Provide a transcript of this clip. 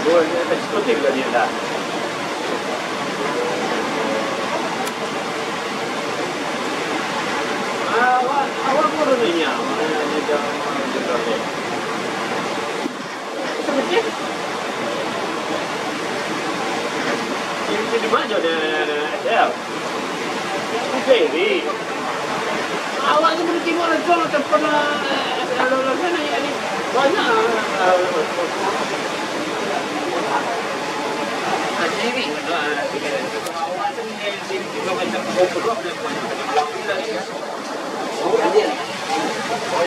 Oh, eksekutif lah dia dah. Awak pun ni ya, dia dia. Seperti ini di mana dia? Jadi awak tu berarti orang tua tak pernah kalau sana ni banyak. Jadi awak tu ni juga macam berapa